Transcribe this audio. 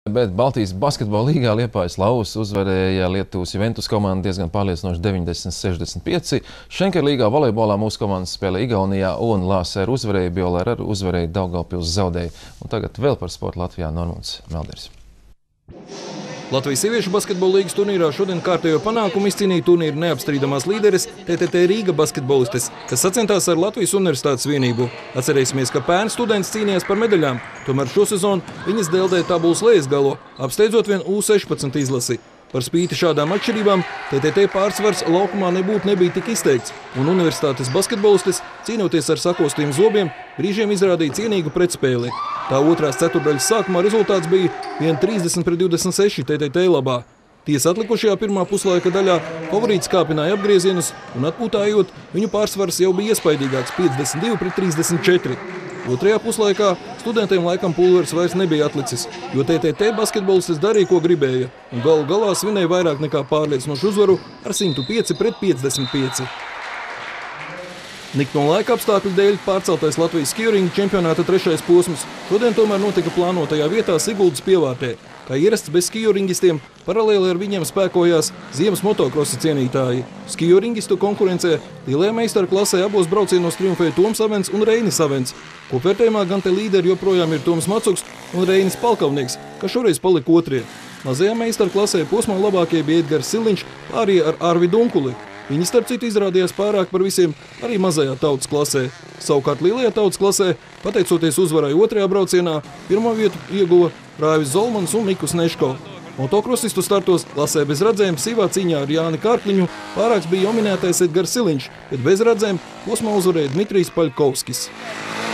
Bet Baltijas basketbola līgā Liepājas Lauvas uzvarēja Lietuvas Juventus komandu diezgan pārliecinoši 90–65. Šenker līgā volejbolā mūsu komandas spēlē Igaunijā un LSR uzvarēja, BioLR uzvarēja, Daugavpils zaudēja. Un tagad vēl par sportu Latvijā Normunds Melders. Latvijas sieviešu basketbola līgas turnīrā šodien kārtējo panākumu izcīnīja turnīra neapstrīdamās līderes TTT Rīga basketbolistes, kas sacentās ar Latvijas Universitātes vienību. Atcerēsimies, ka pērn students cīnījās par medaļām, tomēr šo sezonu viņas deldēja tabulas lejas galo, apsteidzot vien U16 izlasi. Par spīti šādām atšķirībām TTT pārsvars laukumā nebija tik izteikts, un universitātes basketbolistes, cīnoties ar sakostiem zobiem, brīžiem izrādīja cienīgu pretspēli. Tā otrās ceturdaļas sākumā rezultāts bija 30–26 TTT labā. Tiesa atlikušajā pirmā puslaika daļā favorīts kāpināja apgriezienus, un atpūtājot, viņu pārsvars jau bija iespaidīgāks 52–34. Otrajā puslaikā studentiem laikam pulveris vairs nebija atlicis, jo TTT basketbolistes darīja, ko gribēja, un galu galā svinēja vairāk nekā pārliecinošu uzvaru ar 105–55. Nikt no laika apstākļu dēļ pārceltais Latvijas skijringa čempionāta trešais posms šodien tomēr notika plānotajā vietā Siguldas pievārtē. Kā ierasts bez skijoringistiem, paralēli ar viņiem spēkojās ziemas motokrosa cienītāji. Skijoringistu konkurencē lielajā meistaru klasē abos braucienos triumfēja Toms Avens un Reinis Avens. Kopvērtējumā gan te līderi joprojām ir Toms Macuks un Reinis Palkavnieks, kas šoreiz palika otrie. Mazajā meistaru klasē posmā labākie bija Edgars Siliņš, pārējie ar Arvidu Unkuli. Viņi starp citu izrādījās pārāk par visiem arī mazajā tautas klasē. Savukārt lielajā tautas klasē, pateicoties uzvarai otrajā braucienā, pirmo vietu ieguva Raivis Zolmans un Mikus Neško. Motokrosistu startos klasē bez radzēm sīvā cīņā ar Jāni Kārkliņu pārāks bija jau minētais Edgars Siliņš, bet bez radzēm posmā uzvarēja Dmitrijs Paļkovskis.